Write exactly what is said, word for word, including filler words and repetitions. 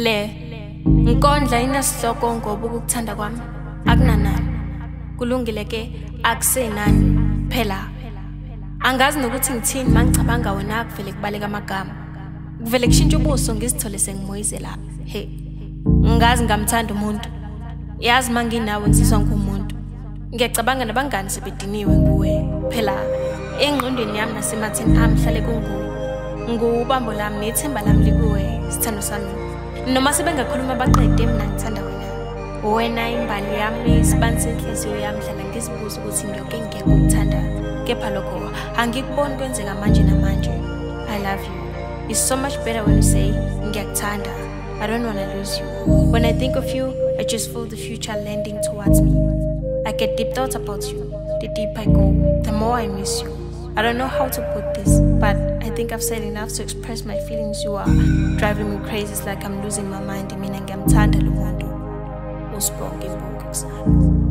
Le Nkondlo Ayinasihloko ngoba ukukuthanda kwami akunanani. Kulungile ke akusenani phela. Angazi nokuthi ngithini mangicabanga wena kuvele kubaleka amagama. Kuvele kushintsha ubuso ngizithole sengimoyize lapha. Hey. Ngazi ngamthanda umuntu. Yazi manginawe ngizizwa ngumuntu. Ngiyacabanga nabangani sebediniwe nguwe phela. Engqondweni yami nasematheni ami hlale kunguwe. Ngubambo lami nethemba lami likuwe sithando sami. Noma sebengakhuluma baqede mina ngithanda wena. Wena imbali yami isibani senhliziyo yami hlala ngizibuza ukuthi ngiyoke ngeke ukuthanda. Kepha lokho angikuboni kwenzeka manje namanje. I love you. It's so much better when you say ngiyakuthanda. I don't want to lose you. When I think of you, I just feel the future landing towards me. I get deep thoughts about you. The deeper I go, the more I miss you. I don't know how to put this, but I think I've said enough to express my feelings. You are driving me crazy. It's like I'm losing my mind. I mean, I'm Nkondlo. Sbonga, Yokuzalwa.